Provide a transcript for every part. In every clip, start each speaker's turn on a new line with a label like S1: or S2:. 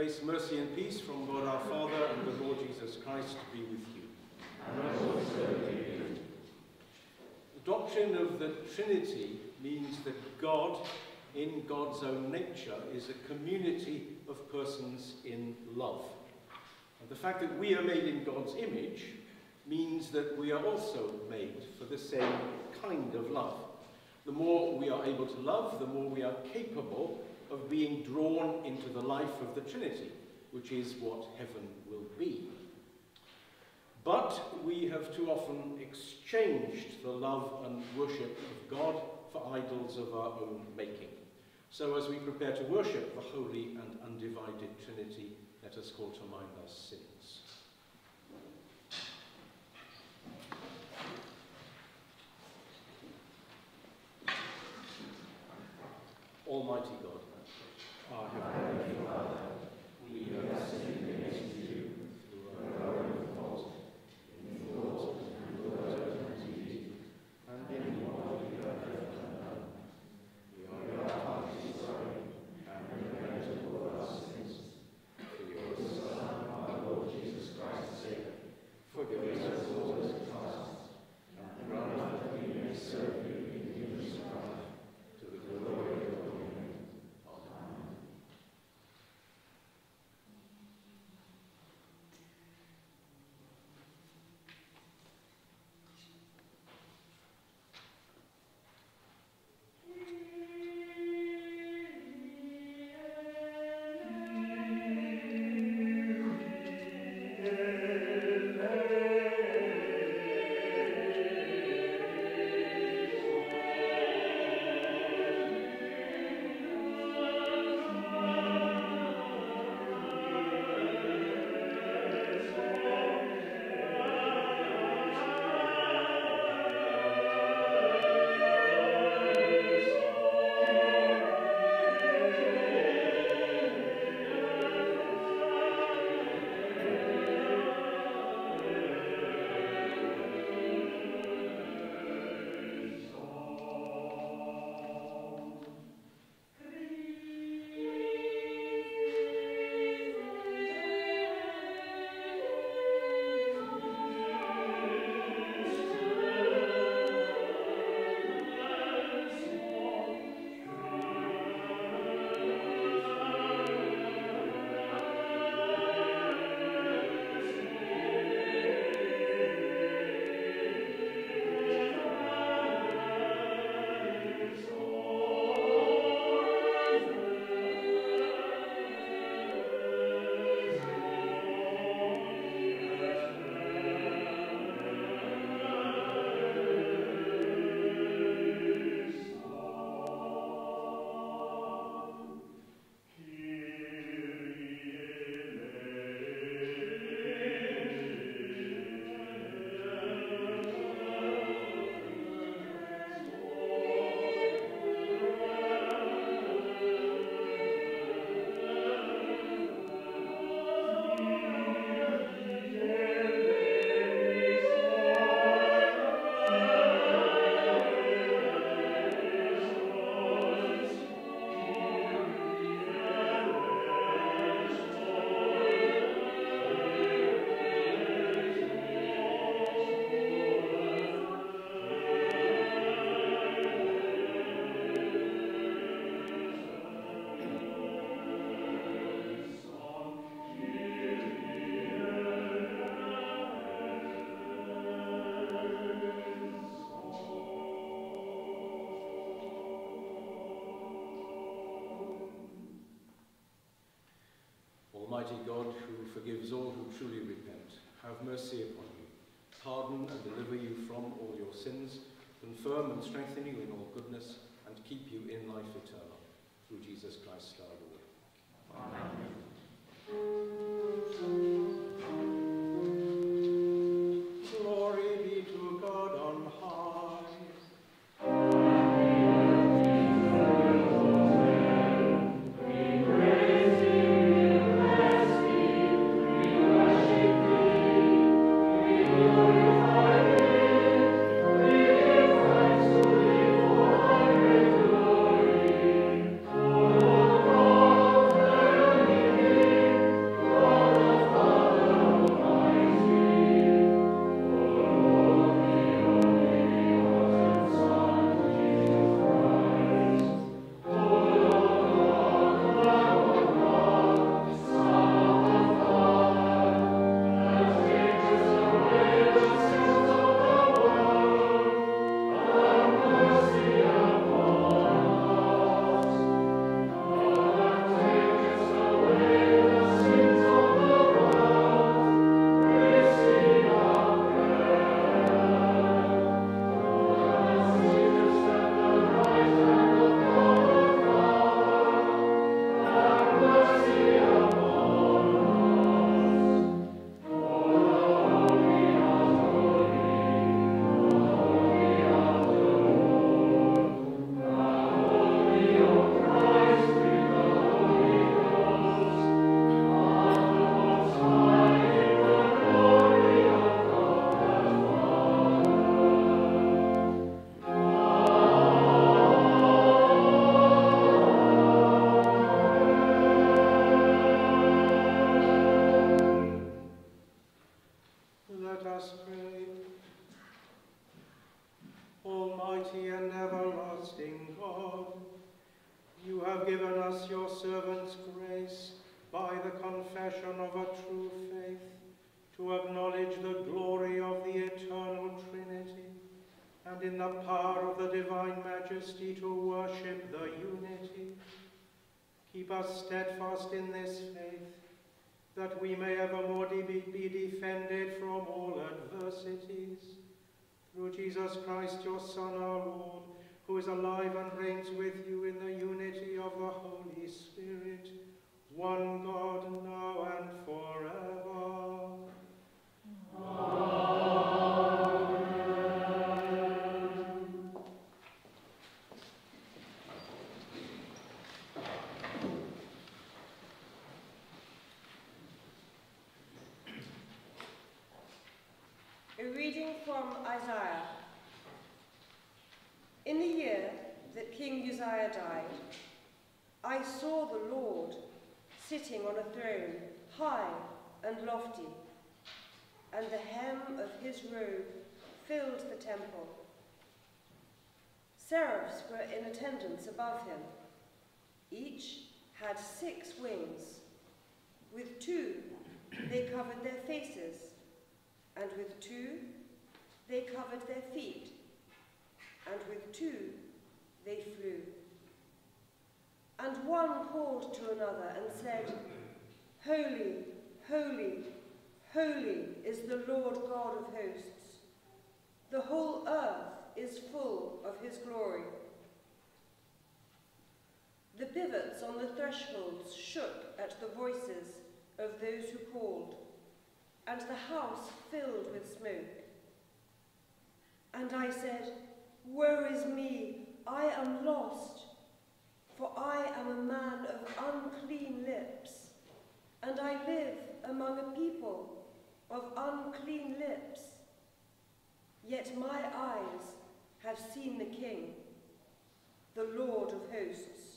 S1: Grace, mercy and peace from God our Father and the Lord Jesus Christ be with you.
S2: And also with you.
S1: The doctrine of the Trinity means that God, in God's own nature, is a community of persons in love. And the fact that we are made in God's image means that we are also made for the same kind of love. The more we are able to love, the more we are capable of being drawn into the life of the Trinity, which is what heaven will be. But we have too often exchanged the love and worship of God for idols of our own making. So as we prepare to worship the Holy and Undivided Trinity, let us call to mind our sins. Almighty God, our Heavenly Father, we have sinned against you through our own fault, in thought and word and deed, and in what we have left undone. We are heartily sorry and repent of all our sins. For your Son, our Lord Jesus Christ's sake, forgive us all as past, and grant that we may serve you in newness of life, to the glory of your name. Amen. Almighty God, who forgives all who truly repent, have mercy upon you, pardon and deliver you from all your sins, confirm and strengthen you in all goodness, and keep you in life eternal. Through Jesus Christ our Lord. Amen. Glory be to God on high.
S3: Amen. Let us pray. Almighty and everlasting God, you have given us your servants grace by the confession of a true faith to acknowledge the glory of the eternal Trinity, and in the power of the divine majesty to worship the unity. Keep us steadfast in this faith, that we may evermore be defended from all adversities. Through Jesus Christ, your Son, our Lord, who is alive and reigns with you in the unity of the Holy Spirit, one God, now and forever.
S4: A reading from Isaiah. In the year that King Uzziah died, I saw the Lord sitting on a throne, high and lofty, and the hem of his robe filled the temple. Seraphs were in attendance above him. Each had 6 wings. With 2 they covered their faces, and with 2 they covered their feet, and with 2 they flew. And one called to another and said, Holy, holy, holy is the Lord God of hosts. The whole earth is full of his glory. The pivots on the thresholds shook at the voices of those who called, and the house filled with smoke. And I said, Woe is me, I am lost, for I am a man of unclean lips, and I live among a people of unclean lips. Yet my eyes have seen the King, the Lord of hosts.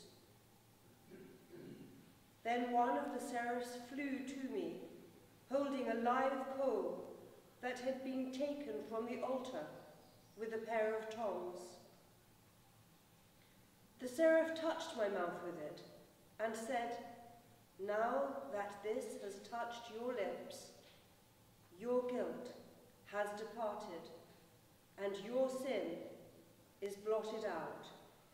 S4: Then one of the seraphs flew to me, holding a live coal that had been taken from the altar with a pair of tongs. The seraph touched my mouth with it and said, Now that this has touched your lips, your guilt has departed, and your sin is blotted out.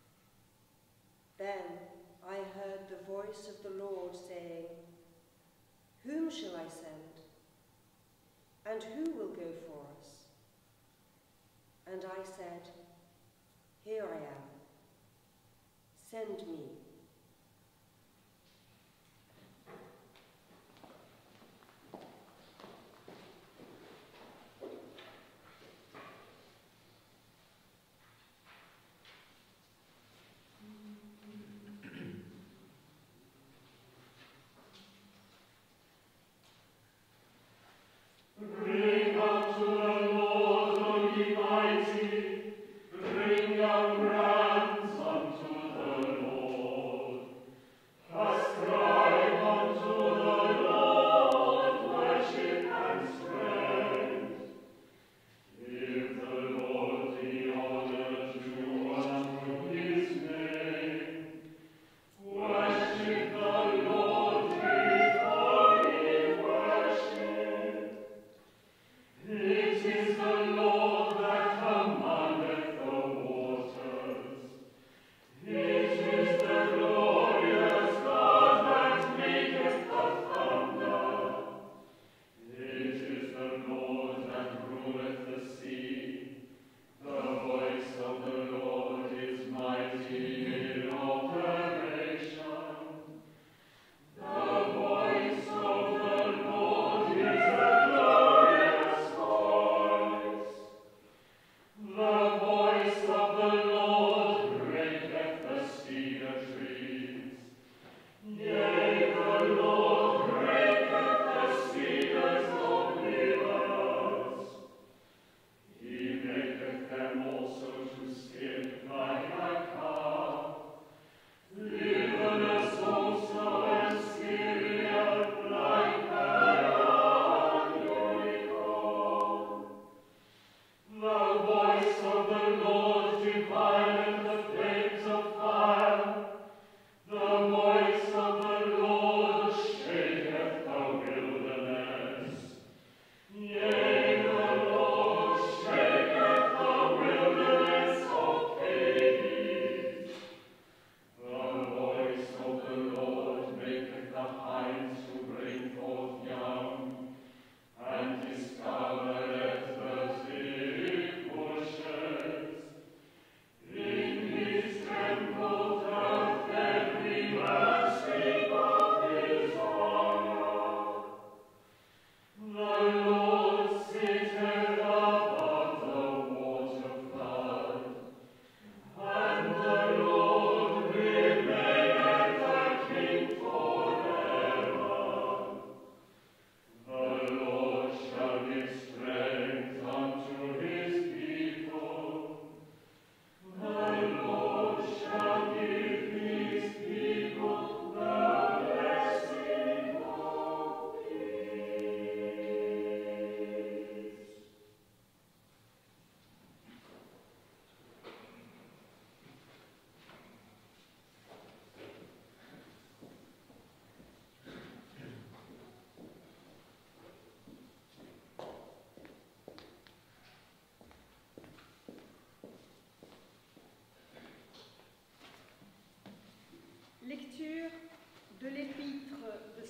S4: Then I heard the voice of the Lord saying, Whom shall I send? And who will go for us? And I said, Here I am. Send me.
S2: Bring your grants unto the Lord.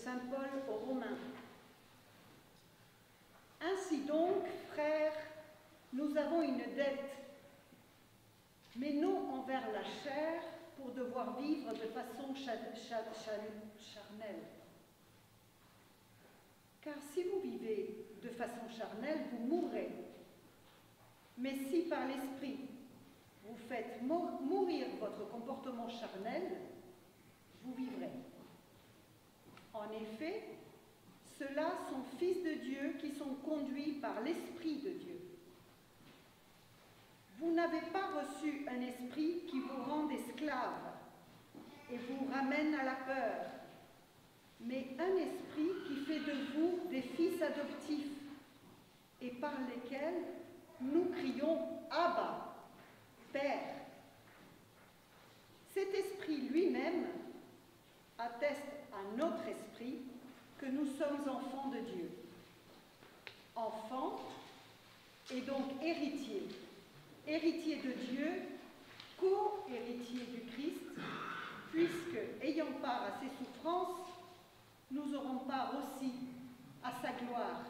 S5: saint Paul aux Romains. Ainsi donc, frères, nous avons une dette, mais non envers la chair, pour devoir vivre de façon charnelle. Car si vous vivez de façon charnelle, vous mourrez. Mais si par l'Esprit, vous faites mourir votre comportement charnel, vous vivrez. En effet, ceux-là sont fils de Dieu qui sont conduits par l'Esprit de Dieu. Vous n'avez pas reçu un esprit qui vous rende esclaves et vous ramène à la peur, mais un esprit qui fait de vous des fils adoptifs et par lesquels nous crions « Abba, Père ». Cet esprit lui-même atteste à notre esprit que nous sommes enfants de Dieu. Enfants et donc héritiers. Héritiers de Dieu, co-héritiers du Christ, puisque, ayant part à ses souffrances, nous aurons part aussi à sa gloire.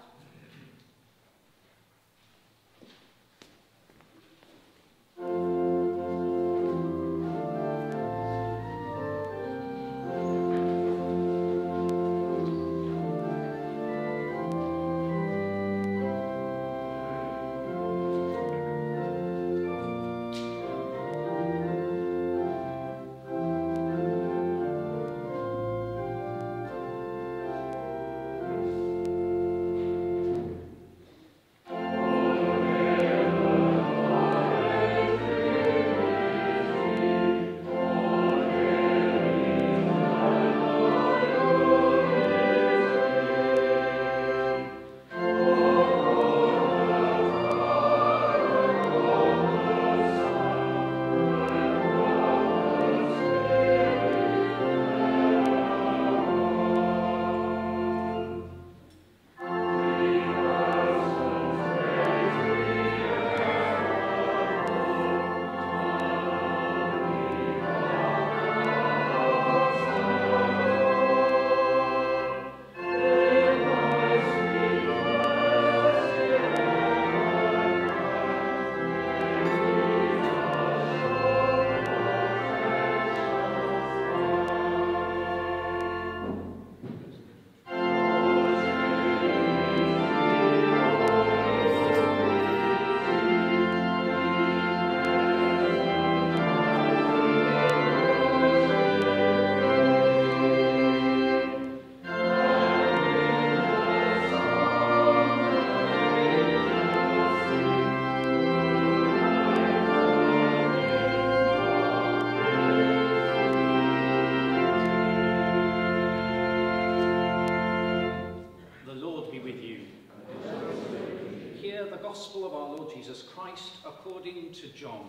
S1: Gospel of our Lord Jesus Christ according to John.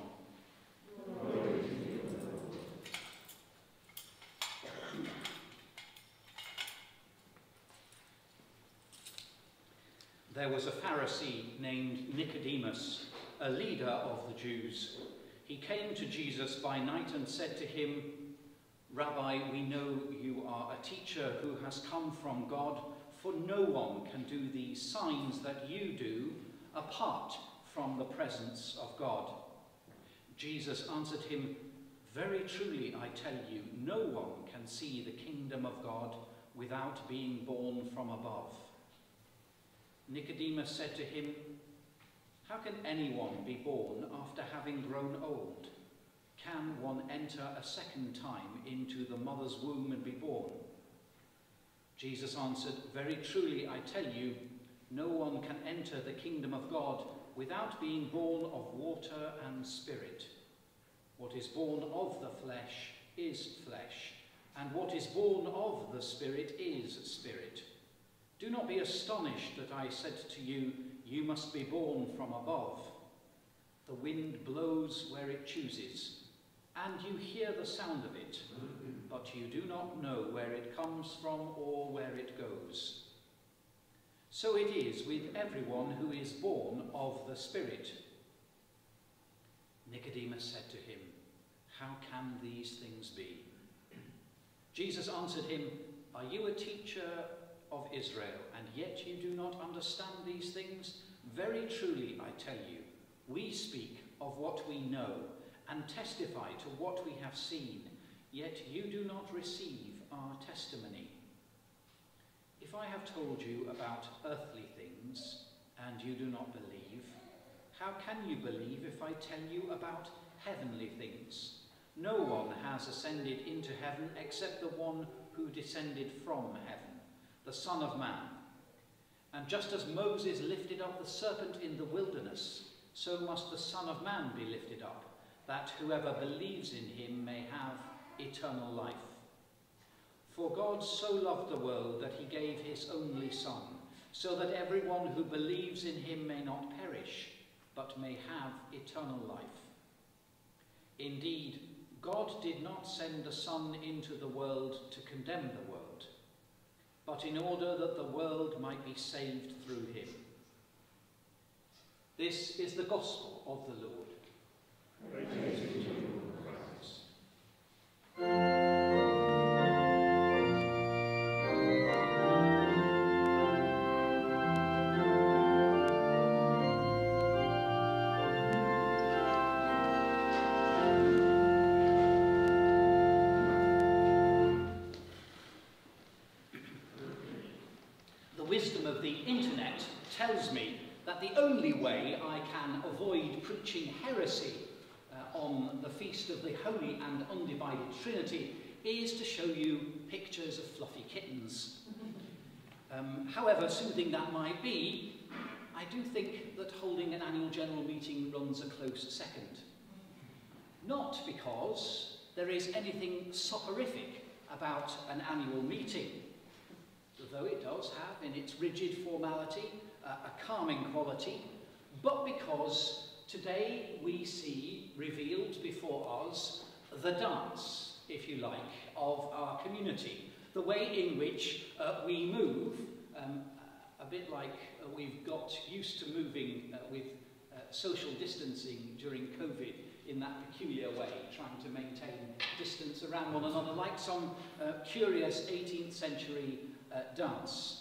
S1: There was a Pharisee named Nicodemus, a leader of the Jews. He came to Jesus by night and said to him, "Rabbi, we know you are a teacher who has come from God, for no one can do these signs that you do apart from the presence of God." Jesus answered him, "Very truly I tell you, no one can see the kingdom of God without being born from above." Nicodemus said to him, "How can anyone be born after having grown old? Can one enter a second time into the mother's womb and be born?" Jesus answered, "Very truly I tell you, no one can enter the kingdom of God without being born of water and spirit. What is born of the flesh is flesh, and what is born of the Spirit is spirit. Do not be astonished that I said to you, you must be born from above. The wind blows where it chooses, and you hear the sound of it, but you do not know where it comes from or where it goes. So it is with everyone who is born of the Spirit." Nicodemus said to him, "How can these things be?" Jesus answered him,
S6: Are you a teacher of Israel, and yet you do not understand these things? Very truly, I tell you, we speak of what we know and testify to what we have seen, yet you do not receive our testimony. If I have told you about earthly things, and you do not believe, how can you believe if I tell you about heavenly things? No one has ascended into heaven except the one who descended from heaven, the Son of Man. And just as Moses lifted up the serpent in the wilderness, so must the Son of Man be lifted up, that whoever believes in him may have eternal life. For God so loved the world that he gave his only Son, so that everyone who believes in him may not perish, but may have eternal life. Indeed, God did not send the Son into the world to condemn the world, but in order that the world might be saved through him. This is the gospel of the Lord.
S2: Praise to you, Christ.
S6: The wisdom of the internet tells me that the only way I can avoid preaching heresy on the feast of the Holy and Undivided Trinity is to show you pictures of fluffy kittens. However soothing that might be, I do think that holding an annual general meeting runs a close second. Not because there is anything soporific about an annual meeting, though it does have in its rigid formality a calming quality, but because today we see revealed before us the dance, if you like, of our community, the way in which we move, a bit like we've got used to moving with social distancing during COVID in that peculiar way, trying to maintain distance around one another, like some curious 18th century dance.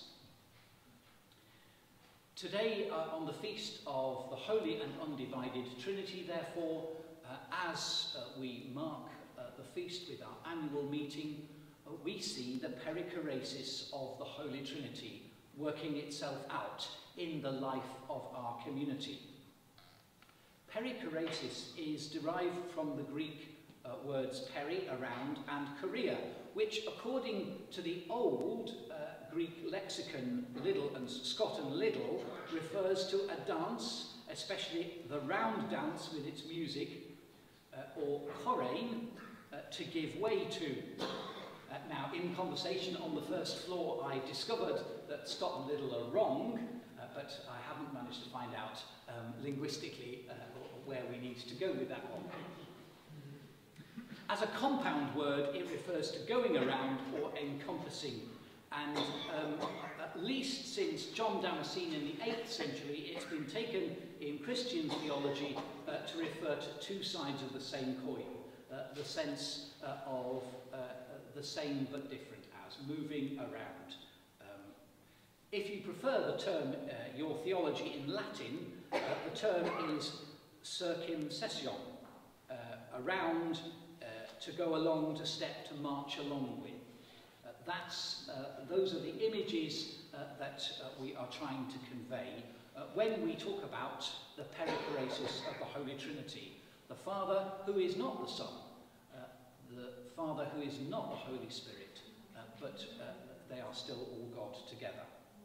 S6: Today, on the feast of the Holy and Undivided Trinity, therefore, as we mark the feast with our annual meeting, we see the perichoresis of the Holy Trinity working itself out in the life of our community. Perichoresis is derived from the Greek words peri, around, and chorea, which, according to the old Greek lexicon Liddell and Scott and Liddell, refers to a dance, especially the round dance with its music, or chorein, to give way to. Now, in conversation on the first floor, I discovered that Scott and Liddell are wrong, but I haven't managed to find out linguistically where we need to go with that one. As a compound word, it refers to going around or encompassing. And at least since John Damascene in the 8th century, it's been taken in Christian theology to refer to two sides of the same coin, the sense of the same but different as, moving around. If you prefer the term, your theology in Latin, the term is circumsession, around, to go along, to step, to march along with. Those are the images that we are trying to convey when we talk about the perichoresis of the Holy Trinity. The Father who is not the Son, the Father who is not the Holy Spirit, but they are still all God together.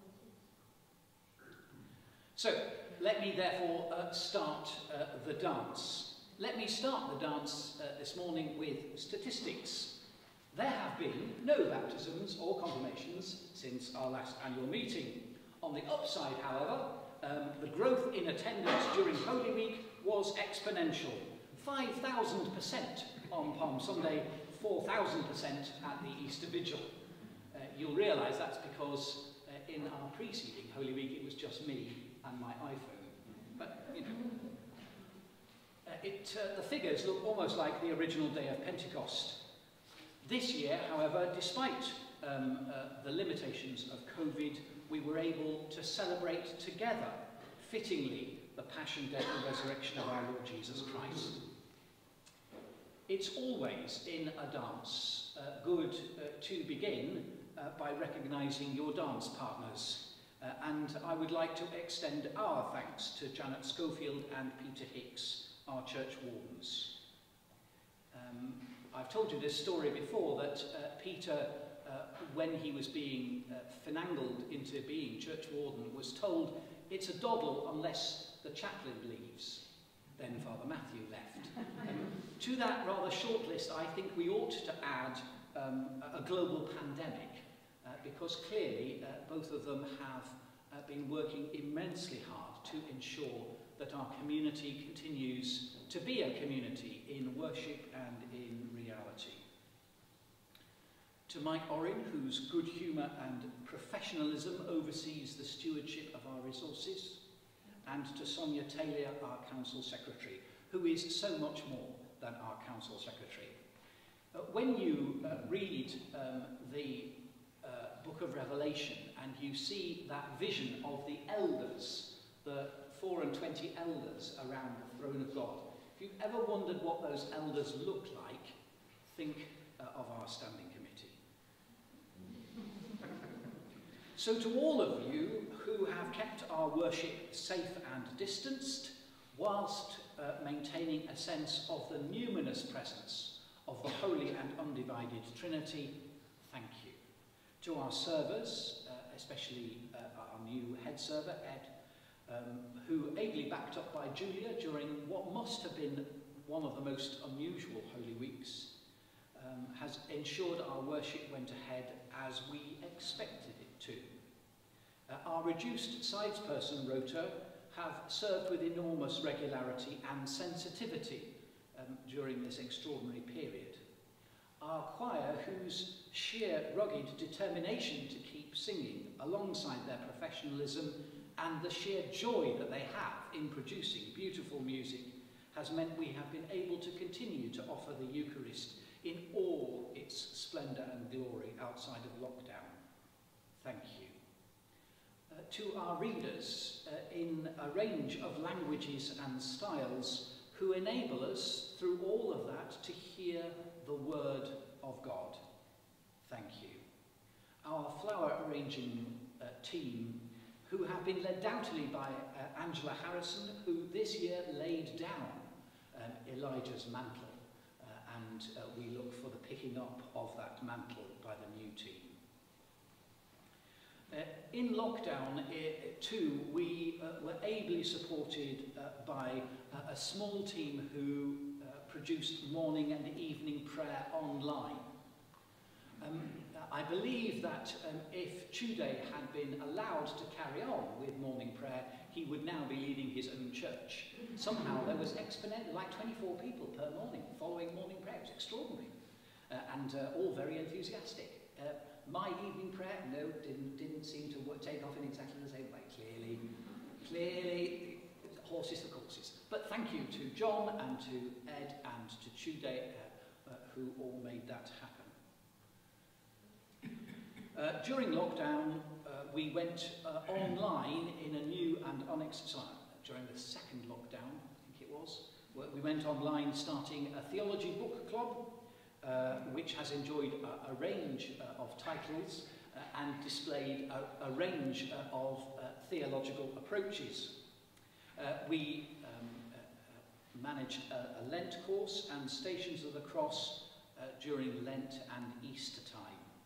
S6: So, let me therefore start the dance. Let me start the dance this morning with statistics. There have been no baptisms or confirmations since our last annual meeting. On the upside, however, the growth in attendance during Holy Week was exponential. 5,000% on Palm Sunday, 4,000% at the Easter Vigil. You'll realise that's because in our preceding Holy Week it was just me and my iPhone. But, you know, the figures look almost like the original day of Pentecost. This year, however, despite the limitations of COVID, we were able to celebrate together, fittingly, the passion, death and resurrection of our Lord Jesus Christ. It's always in a dance good to begin by recognising your dance partners. And I would like to extend our thanks to Janet Schofield and Peter Hicks, our church wardens. I've told you this story before, that Peter, when he was being finangled into being church warden, was told, it's a doddle unless the chaplain leaves. Then Father Matthew left. To that rather short list, I think we ought to add a global pandemic, because clearly both of them have been working immensely hard to ensure that our community continues to be a community in worship and in reality. To Mike Orrin, whose good humour and professionalism oversees the stewardship of our resources, and to Sonia Taylor, our Council Secretary, who is so much more than our Council Secretary. When you read the book of Revelation and you see that vision of the elders, the 24 elders around the throne of God, if you've ever wondered what those elders look like, think of our standing committee. So to all of you who have kept our worship safe and distanced, whilst maintaining a sense of the numinous presence of the Holy and Undivided Trinity, thank you. To our servers, especially our new head server, Ed, who, ably backed up by Julia during what must have been one of the most unusual Holy Weeks, has ensured our worship went ahead as we expected it to. Our reduced sidesperson rota have served with enormous regularity and sensitivity during this extraordinary period. Our choir, whose sheer rugged determination to keep singing alongside their professionalism and the sheer joy that they have in producing beautiful music, has meant we have been able to continue to offer the Eucharist in all its splendour and glory outside of lockdown. Thank you. To our readers in a range of languages and styles who enable us through all of that to hear the Word of God. Thank you. Our flower arranging team, who have been led doubtfully by Angela Harrison, who this year laid down Elijah's mantle, and we look for the picking up of that mantle by the new team. In lockdown too, we were ably supported by a small team who produced morning and evening prayer online. I believe that if Chude had been allowed to carry on with morning prayer, he would now be leading his own church. Somehow there was exponential, like 24 people per morning following morning prayer. It was extraordinary, and all very enthusiastic. My evening prayer, no, didn't seem to take off in exactly the same way. Clearly, horses for courses. But thank you to John and to Ed and to Chude, who all made that happen. During lockdown, we went online in a new and during the second lockdown, I think it was, we went online starting a theology book club, which has enjoyed a range of titles and displayed a range of theological approaches. We managed a Lent course and Stations of the Cross during Lent and Easter time.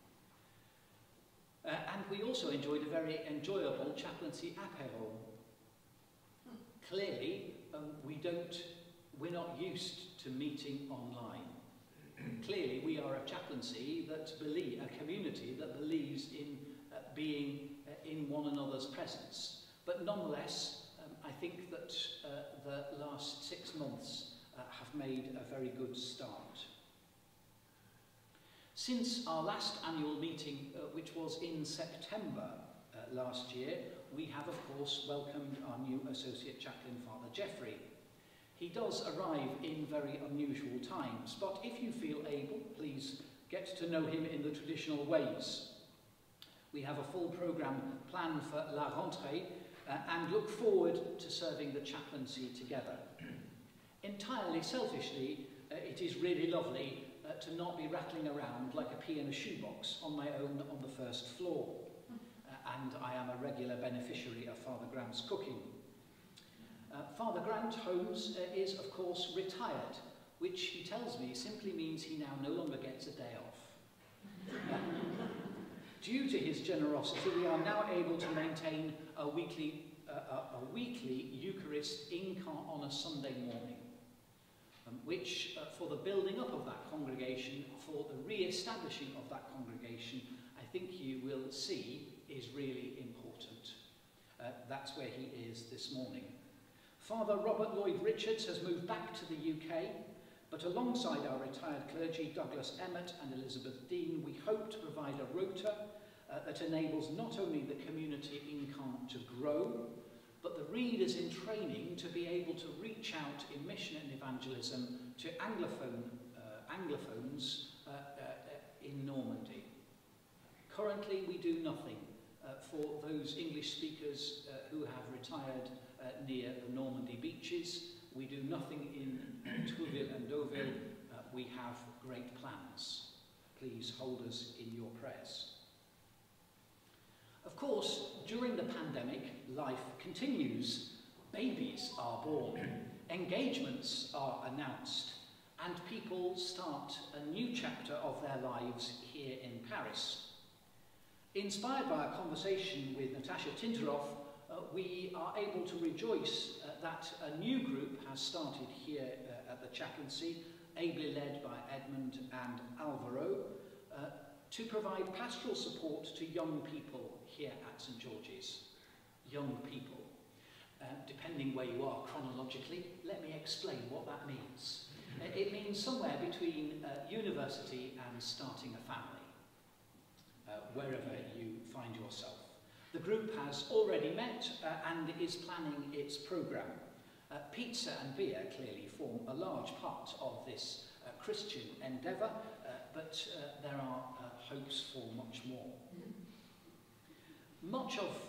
S6: And we also enjoyed a very enjoyable chaplaincy apéro. Clearly, we're not used to meeting online. Clearly, we are a chaplaincy a community that believes in being in one another's presence. But nonetheless, I think that the last 6 months have made a very good start. Since our last annual meeting, which was in September last year, we have of course welcomed our new Associate Chaplain, Father Geoffrey. He does arrive in very unusual times, but if you feel able, please get to know him in the traditional ways. We have a full programme planned for La Rentrée and look forward to serving the chaplaincy together. Entirely selfishly, it is really lovely to not be rattling around like a pea in a shoebox on my own on the first floor. And I am a regular beneficiary of Father Grant's cooking. Father Grant Holmes is, of course, retired, which he tells me simply means he now no longer gets a day off. Due to his generosity, we are now able to maintain a weekly Eucharist on a Sunday morning, which, for the building up of that congregation, for the re-establishing of that congregation, I think you will see is really important. That's where he is this morning. Father Robert Lloyd Richards has moved back to the UK, but alongside our retired clergy, Douglas Emmett and Elizabeth Dean, we hope to provide a rota that enables not only the community in Caen to grow, but the readers in training to be able to reach out in mission and evangelism to Anglophones in Normandy. Currently, we do nothing for those English speakers who have retired near the Normandy beaches. We do nothing in Trouville and Deauville. We have great plans. Please hold us in your prayers. Of course, during the pandemic, life continues. Babies are born, engagements are announced, and people start a new chapter of their lives here in Paris. Inspired by a conversation with Natasha Tinteroff, we are able to rejoice that a new group has started here at the chaplaincy, ably led by Edmund and Alvaro, to provide pastoral support to young people here at St George's. Young people. Depending where you are chronologically, let me explain what that means. It means somewhere between university and starting a family, wherever you find yourself. The group has already met and is planning its programme. Pizza and beer clearly form a large part of this Christian endeavour, but there are hopes for much more. Much of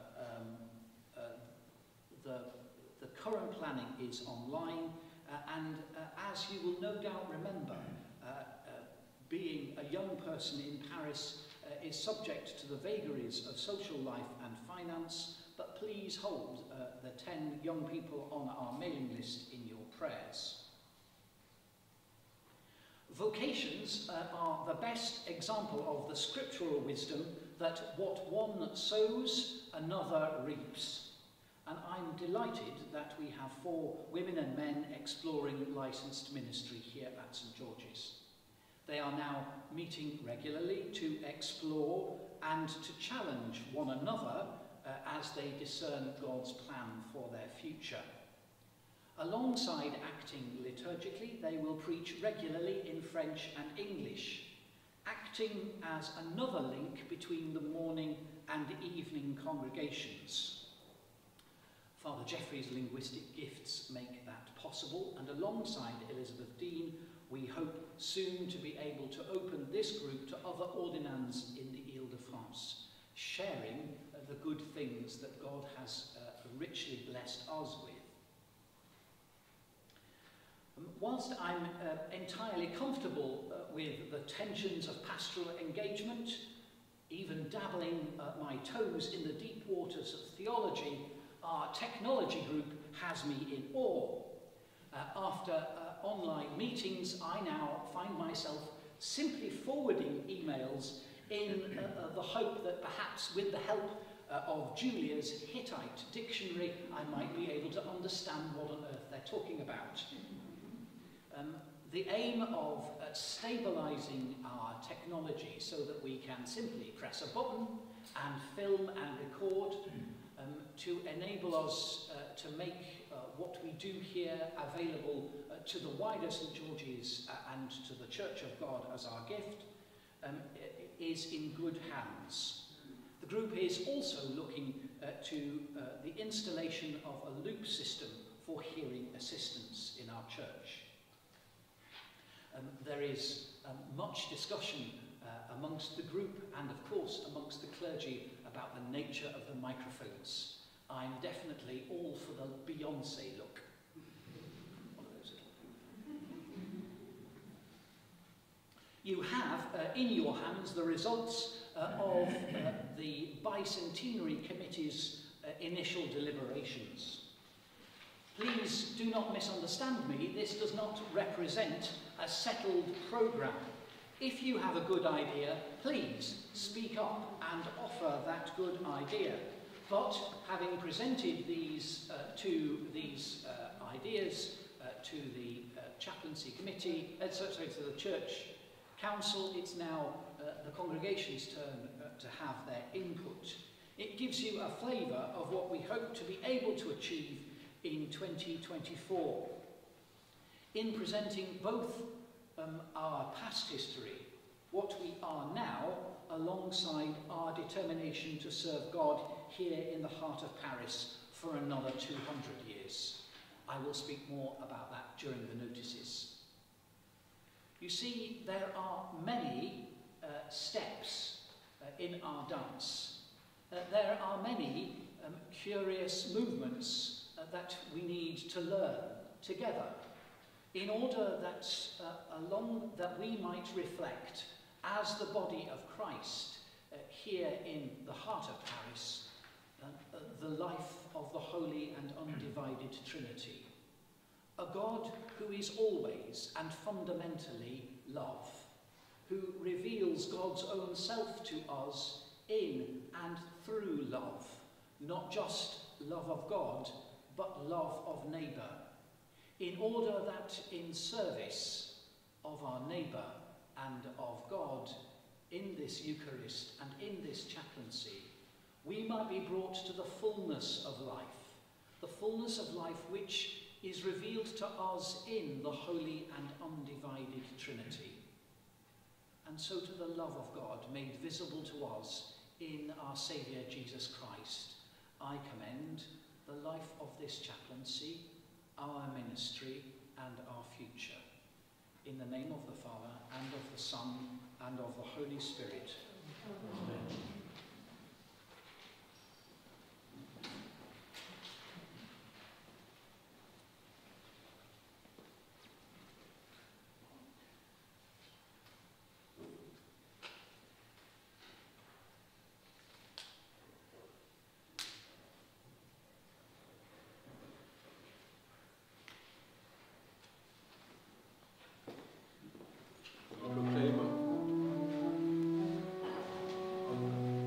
S6: the current planning is online, and as you will no doubt remember, being a young person in Paris is subject to the vagaries of social life and finance, but please hold the 10 young people on our mailing list in your prayers. Vocations are the best example of the scriptural wisdom that what one sows, another reaps. And I'm delighted that we have 4 women and men exploring licensed ministry here at St George's. They are now meeting regularly to explore and to challenge one another as they discern God's plan for their future. Alongside acting liturgically, they will preach regularly in French and English, acting as another link between the morning and evening congregations. Father Jeffrey's linguistic gifts make that possible, and alongside Elizabeth Dean, we hope soon to be able to open this group to other ordinands in the Ile-de-France, sharing the good things that God has richly blessed us with. Whilst I'm entirely comfortable with the tensions of pastoral engagement, even dabbling my toes in the deep waters of theology, our technology group has me in awe. After online meetings, I now find myself simply forwarding emails in the hope that perhaps with the help of Julia's Hittite dictionary, I might be able to understand what on earth they're talking about. The aim of stabilising our technology so that we can simply press a button and film and record to enable us to make what we do here available to the wider St George's and to the Church of God as our gift is in good hands. The group is also looking to the installation of a loop system for hearing assistance in our church. there is much discussion amongst the group and, of course, amongst the clergy about the nature of the microphones. I'm definitely all for the Beyoncé look. One of those little. You have in your hands the results of the Bicentenary Committee's initial deliberations. Please do not misunderstand me. This does not represent a settled programme. If you have a good idea, please speak up and offer that good idea. But having presented these ideas to the chaplaincy committee, to the church council, it's now the congregation's turn to have their input. It gives you a flavour of what we hope to be able to achieve in 2024. In presenting both our past history, what we are now, alongside our determination to serve God here in the heart of Paris for another 200 years. I will speak more about that during the notices. You see, there are many steps in our dance. There are many curious movements that we need to learn together in order that that we might reflect as the body of Christ here in the heart of Paris the life of the Holy and Undivided Trinity. A God who is always and fundamentally love, who reveals God's own self to us in and through love, not just love of God, but love of neighbour, in order that in service of our neighbour and of God in this Eucharist and in this chaplaincy, we might be brought to the fullness of life which is revealed to us in the Holy and Undivided Trinity, and so to the love of God made visible to us in our Saviour Jesus Christ. I commend the life of this chaplaincy, our ministry and our future. In the name of the Father, and of the Son, and of the Holy Spirit. Amen.
S1: Proclaim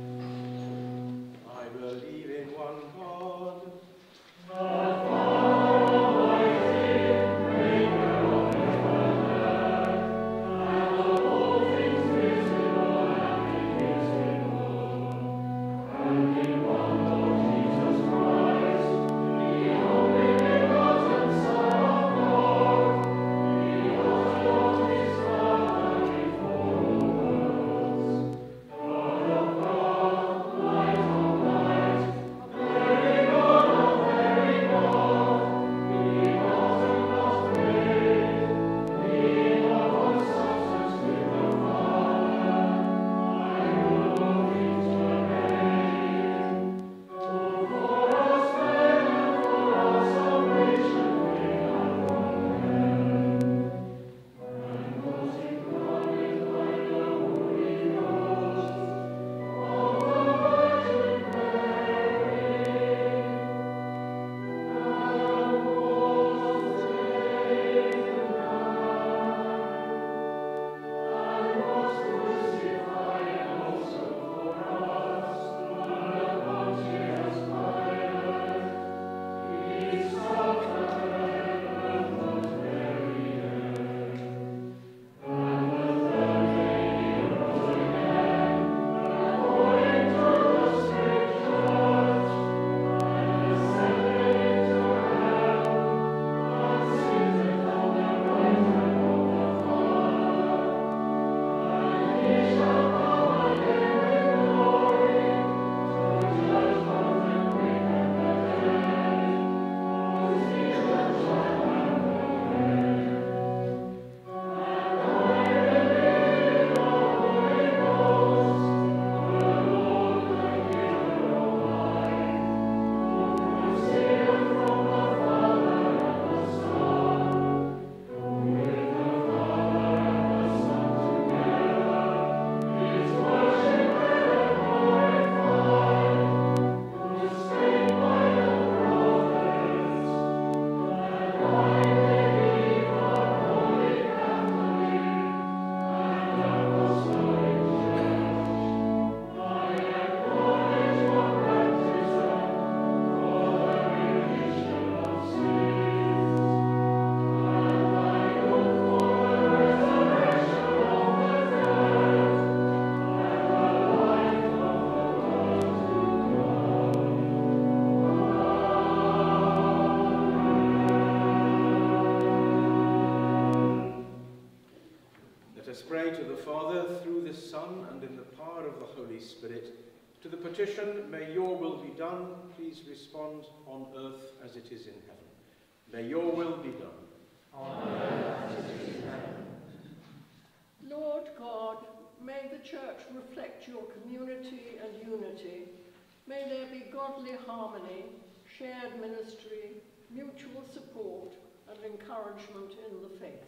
S3: us pray to the Father through the Son and in the power of the Holy Spirit. To the petition, may your will be done, please respond on earth as it is in heaven. May your will be done.
S2: On earth as it is in heaven.
S7: Lord God, may the Church reflect your community and unity. May there be godly harmony, shared ministry, mutual support, and encouragement in the faith.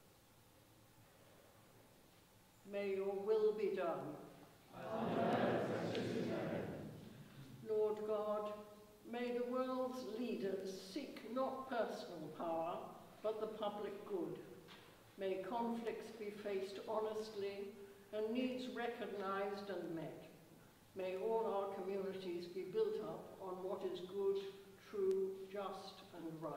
S7: May your will be done.
S2: On earth as it is in heaven.
S7: Lord God, may the world's leaders seek not personal power, but the public good. May conflicts be faced honestly and needs recognized and met. May all our communities be built up on what is good, true, just, and right.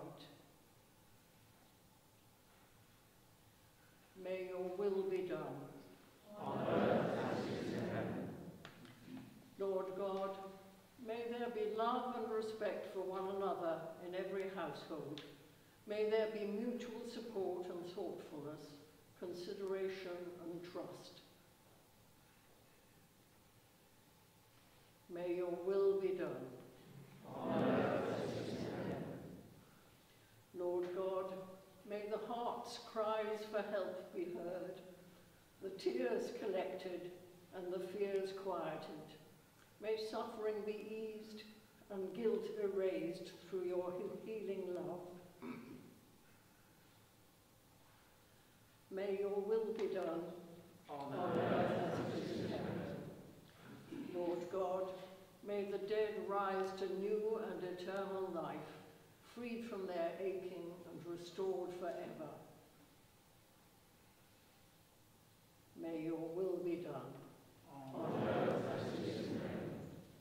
S7: May your will be done.
S2: On earth as it is in heaven.
S7: Lord God, may there be love and respect for one another in every household. May there be mutual support and thoughtfulness, consideration and trust. May your will be done.
S2: On earth as it is in heaven.
S7: Lord God, may the heart's cries for help be heard, the tears collected and the fears quieted. May suffering be eased and guilt erased through your healing love. May your will be done on earth as it is in heaven. Lord God, may the dead rise to new and eternal life, freed from their aching and restored forever. May your will be done.
S2: On earth as it is in heaven.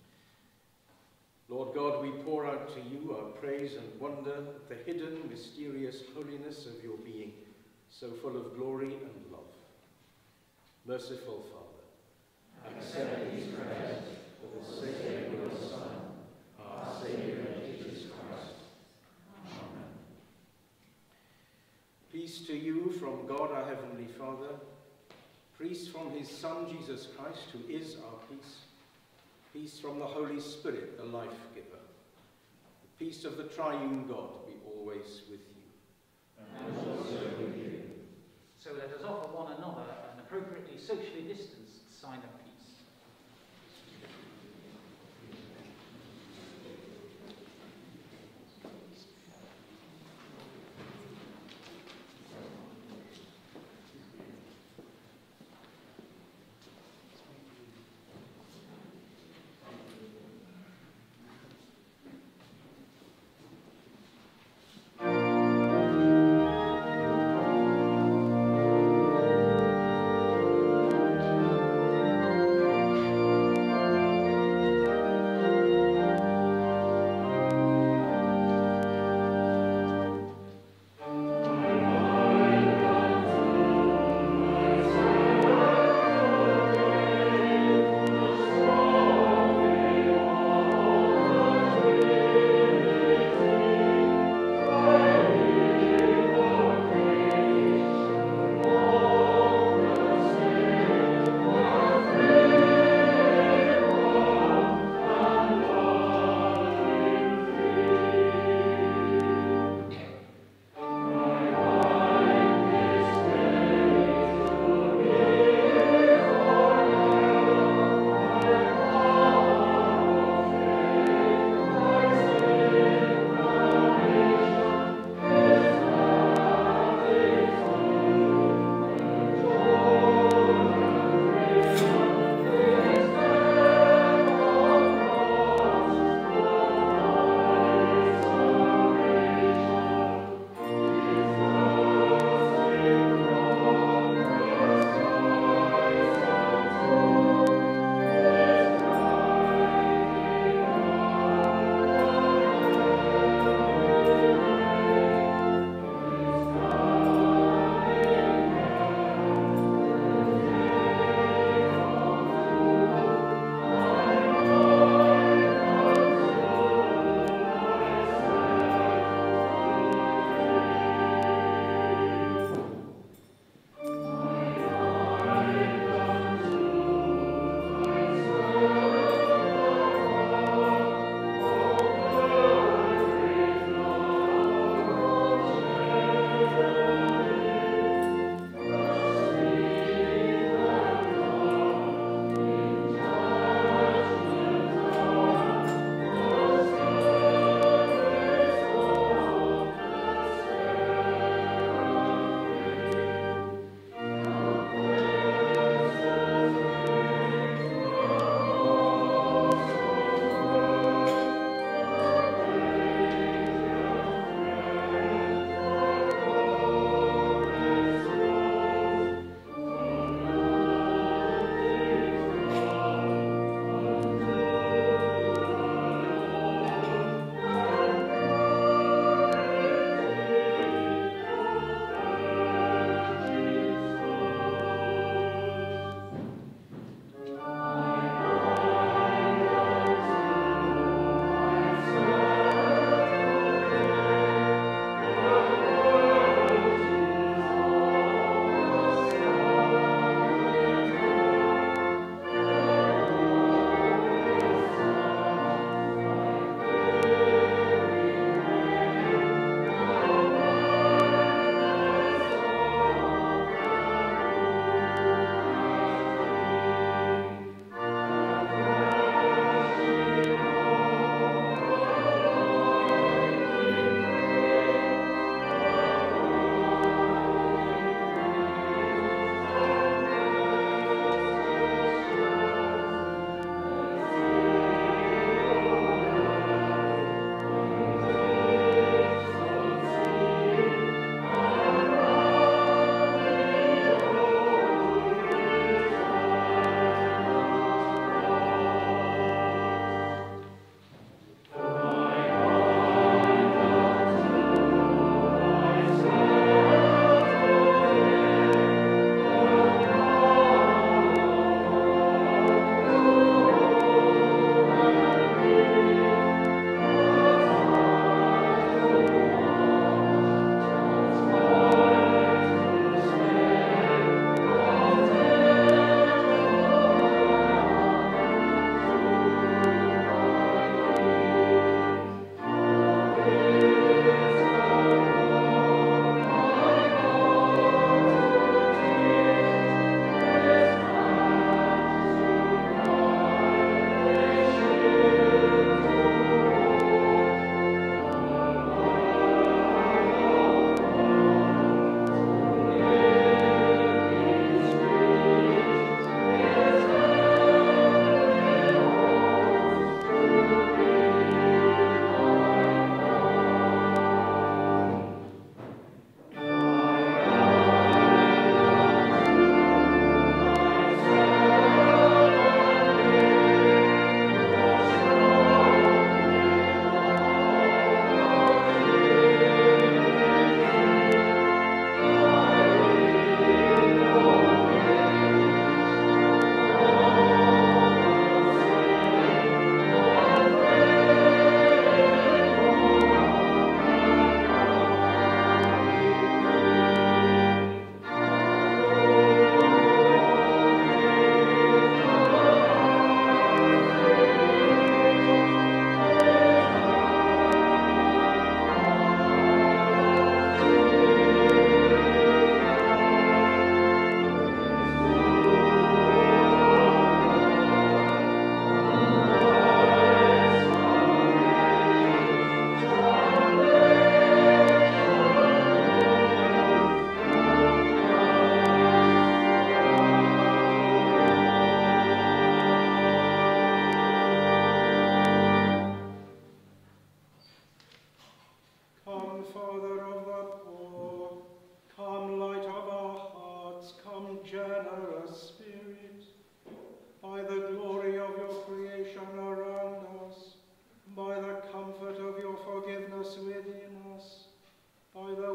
S3: Lord God, we pour out to you our praise and wonder at the hidden, mysterious holiness of your being, so full of glory and love. Merciful Father, accept these prayers for the sake of your Son, our Saviour Jesus Christ. Amen. Peace to you from God our Heavenly Father, peace from his Son Jesus Christ, who is our peace, peace from the Holy Spirit, the life-giver. The peace of the triune God be always with you.
S2: And also with you.
S6: So let us offer one another an appropriately socially distanced sign of peace.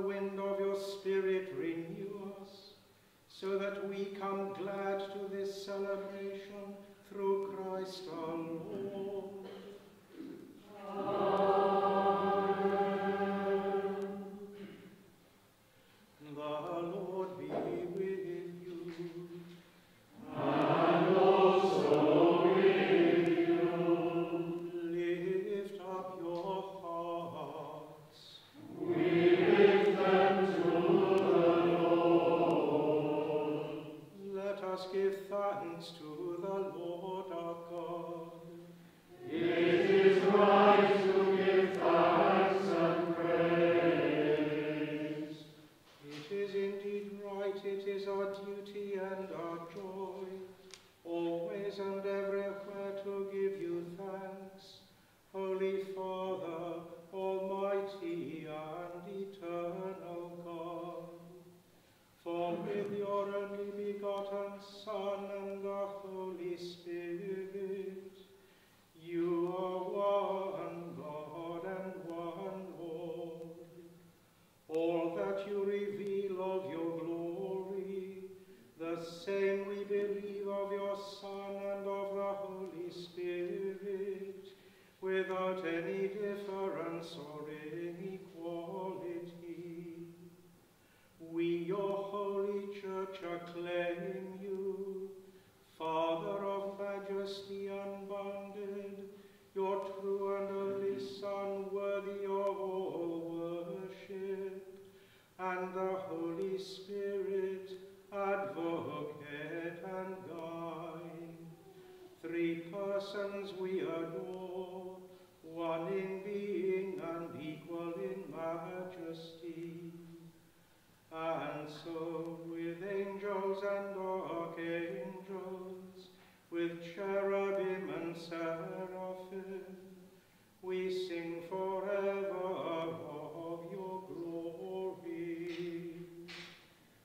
S3: wind of your Spirit renew us, so that we come glad to this celebration through Christ our Lord. The Lord be with you.
S2: And also with you.
S3: Lift up your hearts.
S2: We lift them to the Lord.
S3: Let us give thanks to the Lord our God.
S2: It is right to give thanks and praise.
S3: It is indeed right, it is our duty and our joy, always and everywhere to give you thanks, Holy Father, Almighty and eternal God. For with your only begotten Son and the Holy Spirit, you are one God and one Lord. All that you reveal of your glory, the same we believe of your Son and of the Holy Spirit, without any difference or inequality. We, your holy church, acclaim you, Father of majesty unbounded, your true and only Son, worthy of all worship, and the Holy Spirit, advocate and guide. Three persons we adore, one in being and equal in majesty. And so, with angels and archangels, with cherubim and seraphim, we sing forever of your glory.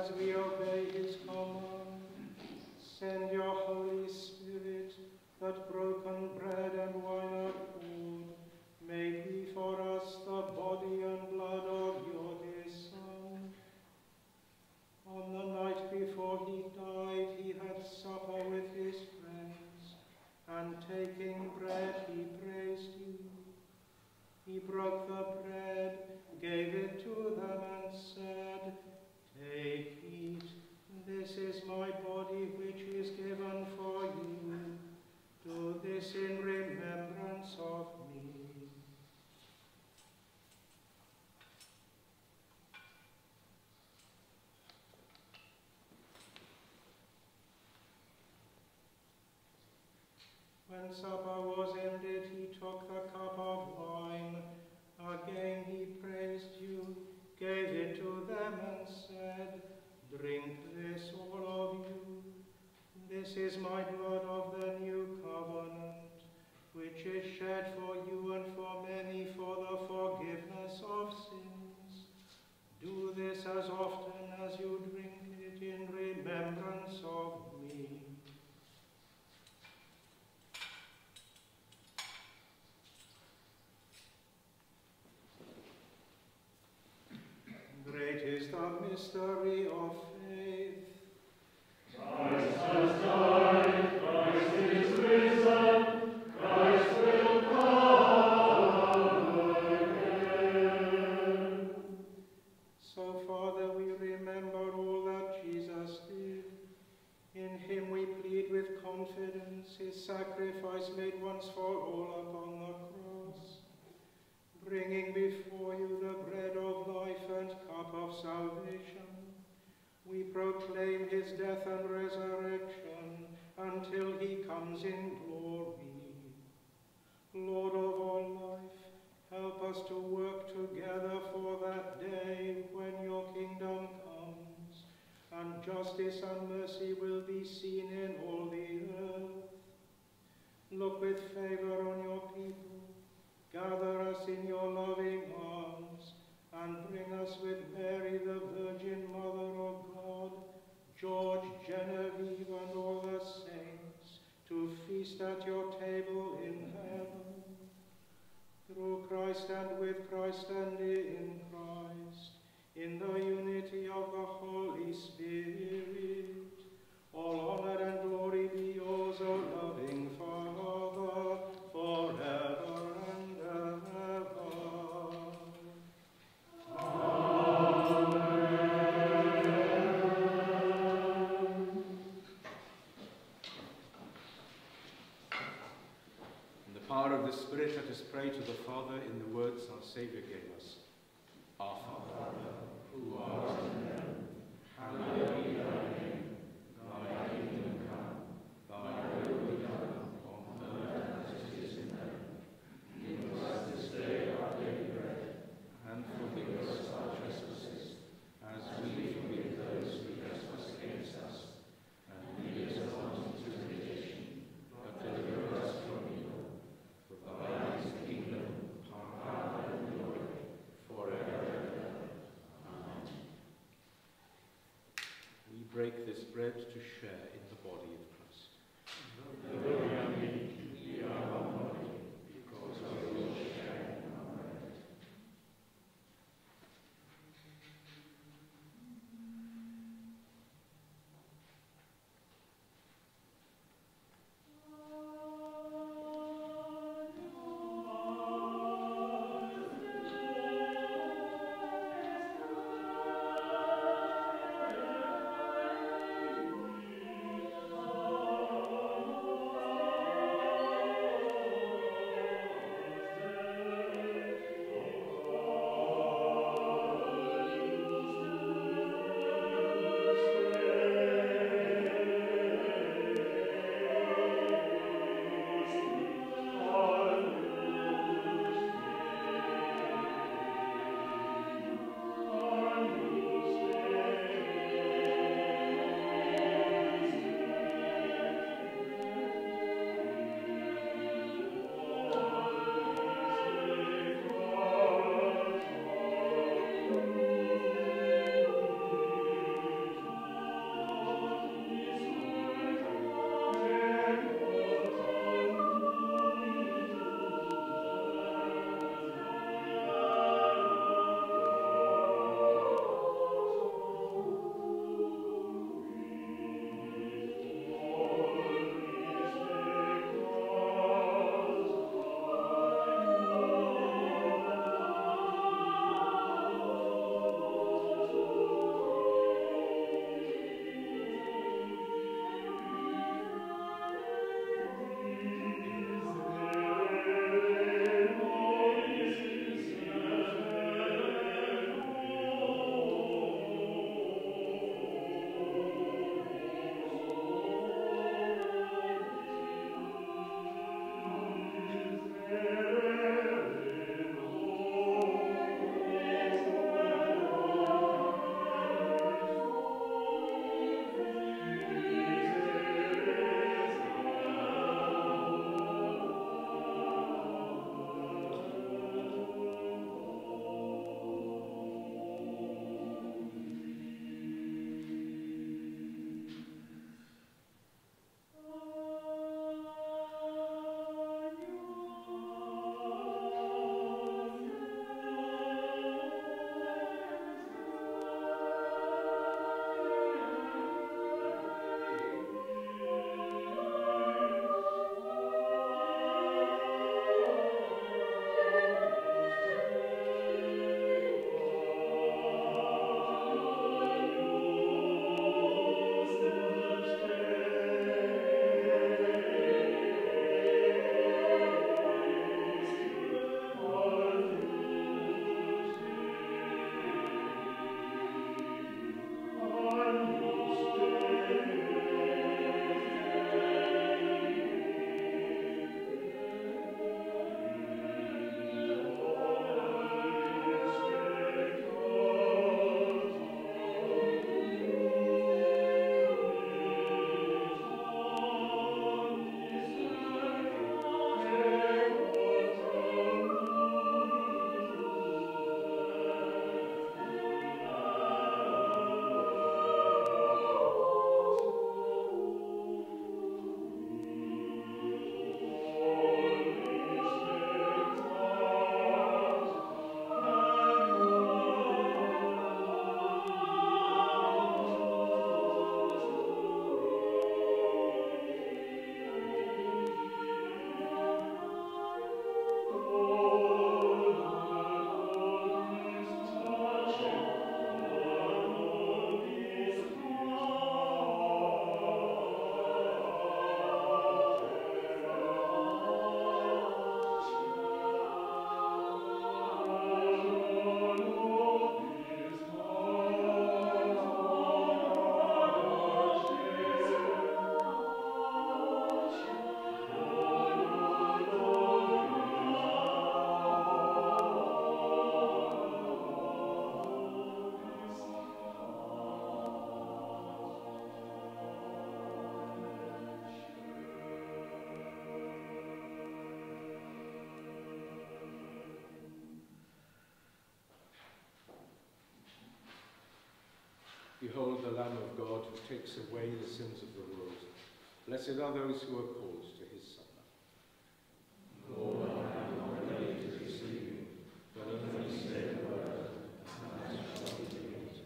S3: as we obey his command, send your Holy Spirit, that broken bread and wine are poured, may be for us the body and blood of your dear Son. On the night before he died, he had supper with his friends, and taking bread, he praised you. He broke the bread, gave it to them, and said, "Take, eat, this is my body which is given for you. Do this in remembrance of me." When supper was ended, he took the cup of wine. Again he praised you, gave it to them, and said, "Drink this, all of you. This is my blood of the new covenant, which is shed for you and for many for the forgiveness of sins. Do this as often as you drink it in remembrance of me." Great is the mystery of faith.
S2: Christ has died, Christ is risen, Christ will come again.
S3: So, Father, we remember all that Jesus did. In him we plead with confidence his sacrifice made once for all upon the cross. Bringing before you the bread of life and cup of salvation, we proclaim his death and resurrection until he comes in glory. Lord of all life, help us to work together for that day when your kingdom comes, and justice and mercy will be seen in all the earth. Look with favor on your people. Gather us in your loving arms, and bring us with Mary, the Virgin Mother of God, George, Genevieve, and all the saints, to feast at your table in heaven. Through Christ and with Christ and in Christ, in the unity of the Holy Spirit, all honor and glory be yours, O loving Father, forever and ever.
S1: In the power of the Spirit, let us pray to the Father in the words our Saviour gave us. Our Father, who art in heaven, hallowed be thy name. Thy kingdom come, thy will be done, on earth as it is in heaven. Give us this day our daily bread, and forgive us our trespasses, as we forgive those who trespass against us. And lead us not into temptation, but deliver us from evil. For thine is the kingdom, power, and glory, forever and ever. Amen. We break this bread to share in the body of Christ.
S2: Though we are meat, we are one body, because we will share in one bread.
S3: Behold the Lamb of God who takes away the sins of the world. Blessed are those who are called to his supper.
S2: Lord, I am not ready to receive you, but only say the word, and I shall be healed.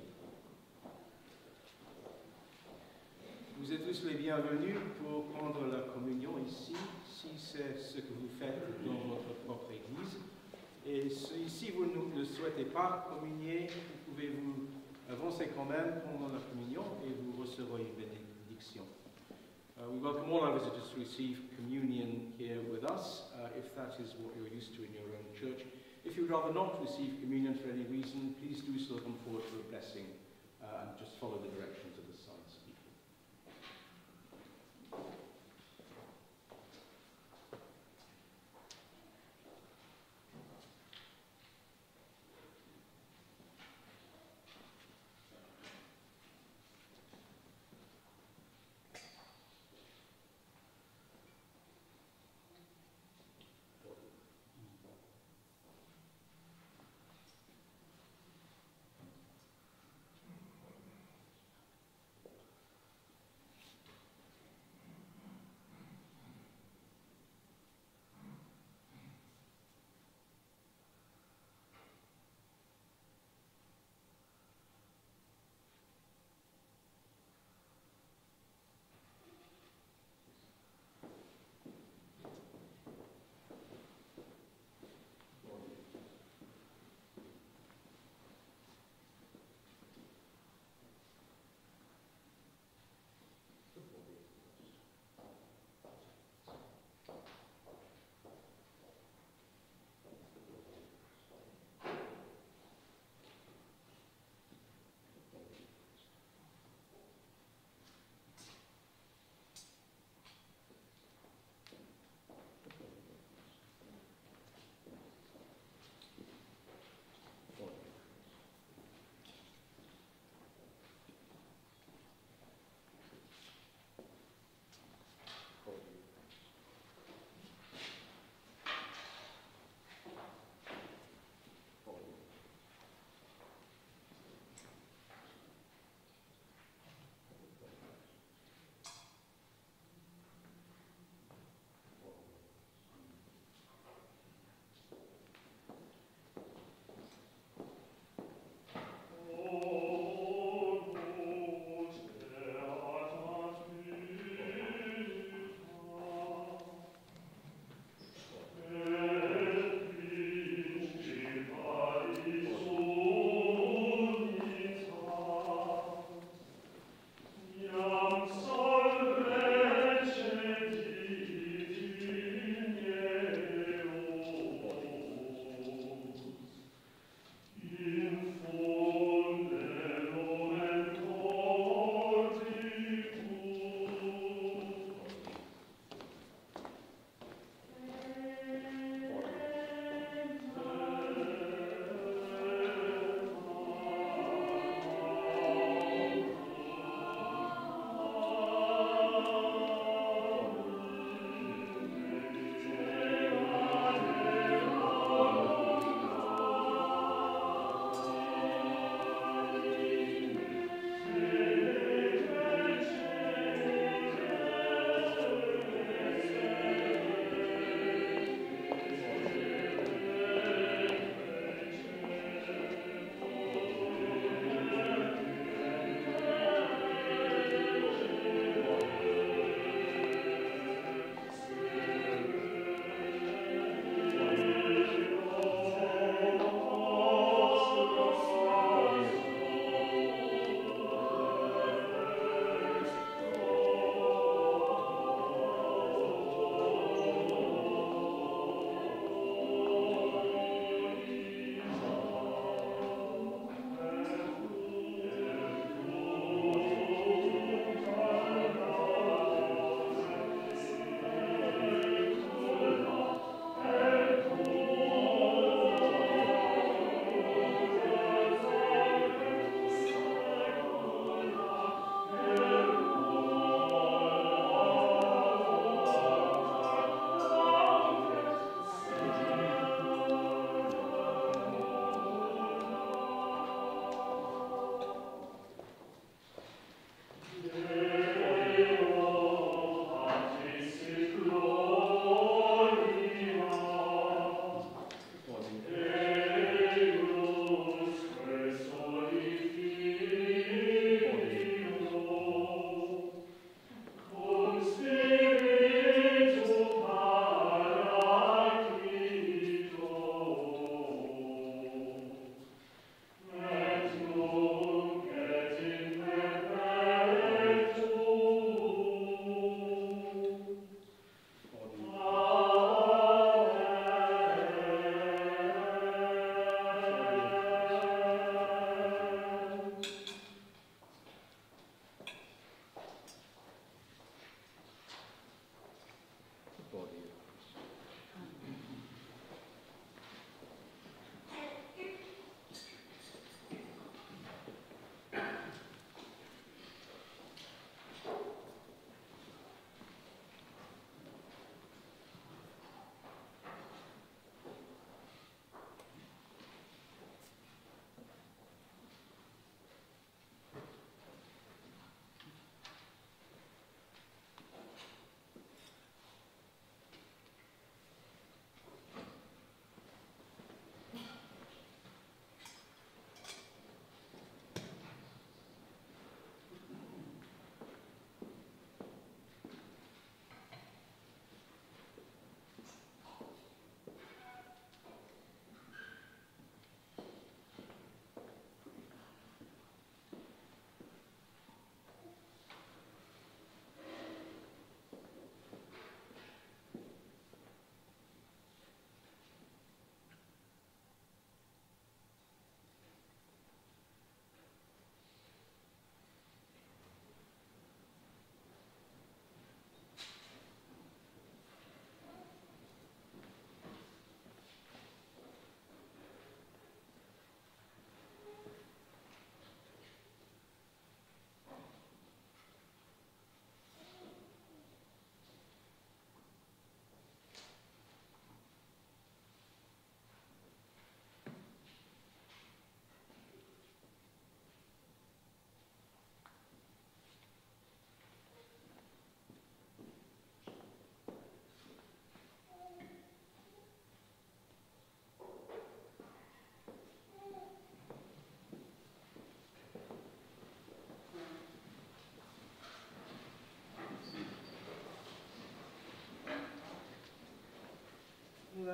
S3: Vous êtes tous les bienvenus pour prendre la communion ici, si c'est ce que vous faites dans votre propre église. Et si vous ne souhaitez pas communier, vous pouvez vous avancer quand même pendant la communion et vous recevrez une bénédiction. We welcome all our visitors to receive communion here with us, if that is what you're used to in your own church. If you would rather not receive communion for any reason, please do so come forward for a blessing and just follow the directions of the sign speaker.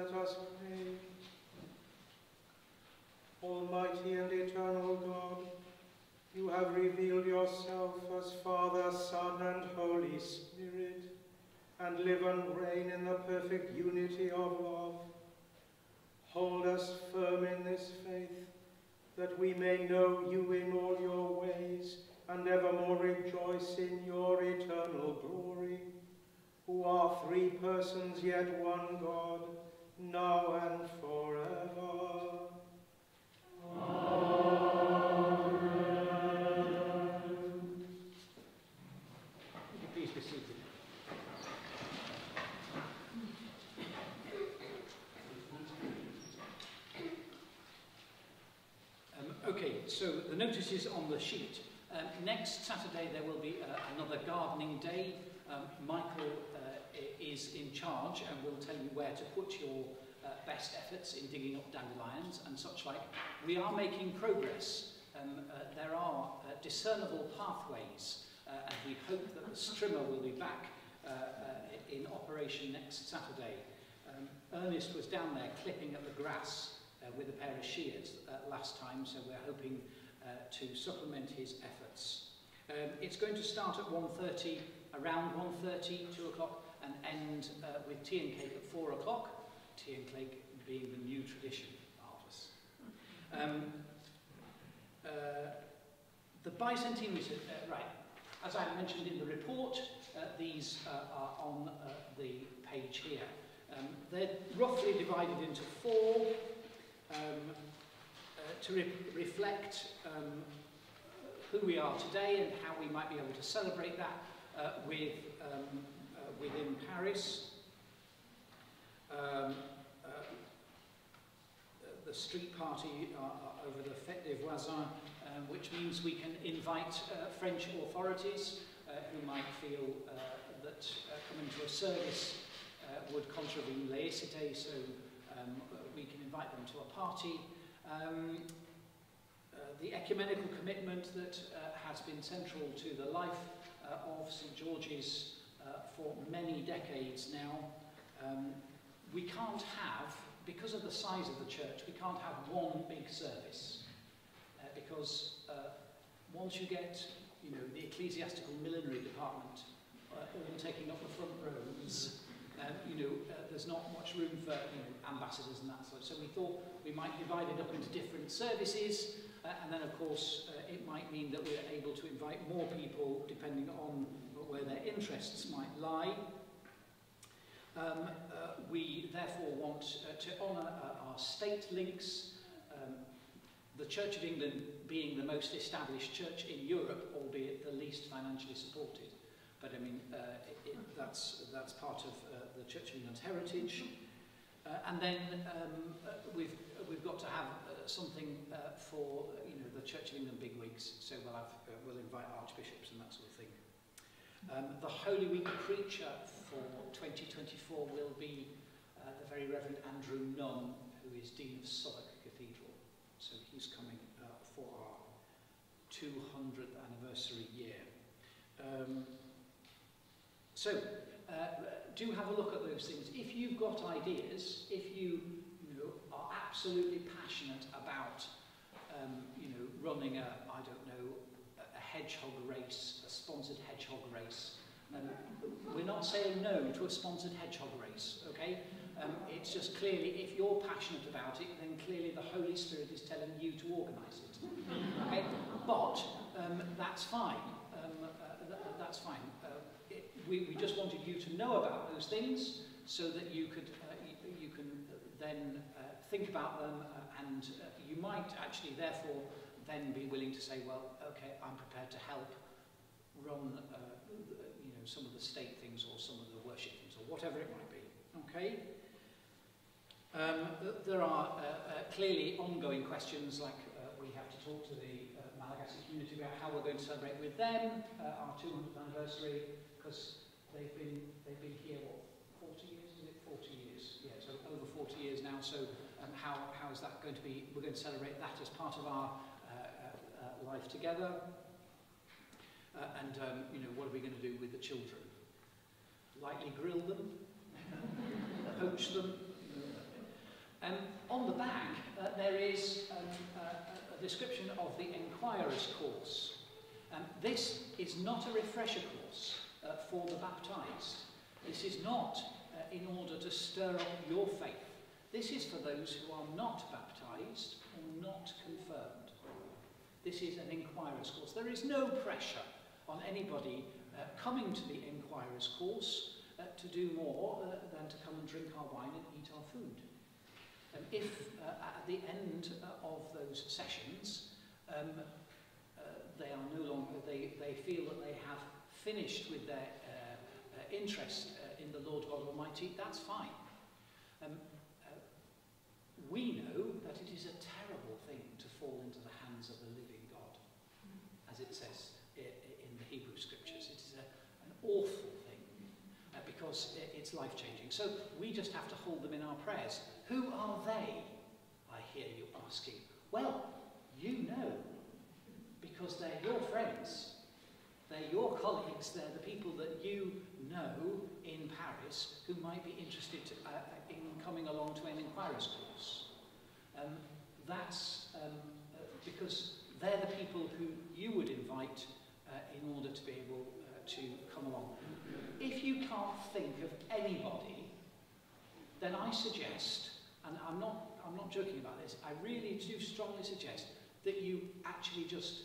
S3: Let us pray. Almighty and eternal God, you have revealed yourself as Father, Son, and Holy Spirit, and live and reign in the perfect unity of love. Hold us firm in this faith, that we may know you in all your ways, and evermore rejoice in your eternal glory, who are three persons yet one God, now and forever.
S6: Amen. Would you please be seated? Okay, so the notice is on the sheet. Next Saturday there will be another gardening day. Michael is in charge and will tell you where to put your best efforts in digging up dandelions and such like. We are making progress. There are discernible pathways, and we hope that the strimmer will be back in operation next Saturday. Ernest was down there clipping at the grass with a pair of shears last time, so we're hoping to supplement his efforts. It's going to start at 1:30, around 1:30, 2 o'clock, and end with tea and cake at 4 o'clock, tea and cake being the new tradition. Marvellous. The bicentenary, right, as I mentioned in the report, these are on the page here. They're roughly divided into four to reflect who we are today and how we might be able to celebrate that within Paris. The street party over the Fête des Voisins, which means we can invite French authorities who might feel that coming to a service would contravene laïcité, so we can invite them to a party. The ecumenical commitment that has been central to the life of St. George's for many decades now. We can't have, because of the size of the church, we can't have one big service. Because once you get, the ecclesiastical millinery department all taking up the front rows, there's not much room for ambassadors and that sort. So we thought we might divide it up into different services, and then of course it might mean that we're able to invite more people depending on where their interests might lie. We therefore want to honour our state links, the Church of England being the most established church in Europe, albeit the least financially supported. But I mean, that's part of the Church of England's heritage. And then we've got to have something for the Church of England bigwigs. So we'll invite archbishops and that sort of thing. The Holy Week preacher for 2024 will be the very Reverend Andrew Nunn, who is Dean of Southwark Cathedral. So he's coming for our 200th anniversary year. So do have a look at those things. If you've got ideas, if you are absolutely passionate about running a hedgehog race, a sponsored hedgehog race. We're not saying no to a sponsored hedgehog race, okay? It's just clearly, if you're passionate about it, then clearly the Holy Spirit is telling you to organise it, okay? But that's fine. That's fine. We just wanted you to know about those things so that you can then think about them, and you might actually therefore then be willing to say, well, okay, I'm prepared to help run some of the state things or some of the worship things or whatever it might be, okay? There are clearly ongoing questions, like we have to talk to the Malagasy community about how we're going to celebrate with them our 200th anniversary, because they've been here, what, 40 years? Is it 40 years? Yeah, so over 40 years now. So how is that going to be? We're going to celebrate that as part of our life together. And what are we going to do with the children? Lightly grill them, poach them, On the back, there is a description of the Enquirer's course. This is not a refresher course for the baptized. This is not in order to stir up your faith. This is for those who are not baptized or not confirmed. This is an Enquirer's course. There is no pressure on anybody coming to the Enquirer's course to do more than to come and drink our wine and eat our food. If at the end of those sessions they are no longer, they feel that they have finished with their interest in the Lord God Almighty, that's fine. We know that it is a terrible thing to fall into the hands of the living God, as it says in the Hebrew Scriptures. It is an awful thing because it's life-changing. So we just have to hold them in our prayers. Who are they? I hear you asking. Well, you know, because they're your friends. They're your colleagues. They're the people that you know in Paris who might be interested in coming along to an Enquirer's course. That's because they're the people who you would invite in order to be able to come along. If you can't think of anybody, then I suggest, and I'm not joking about this, I really do strongly suggest that you actually just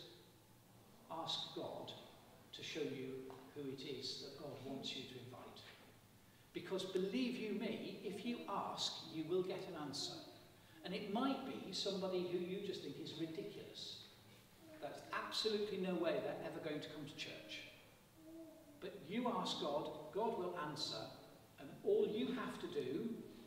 S6: ask God to show you who it is that God wants you to invite. Because believe you me, if you ask, you will get an answer. And it might be somebody who you just think is ridiculous. That's absolutely no way they're ever going to come to church. But you ask God, God will answer, and all you have to do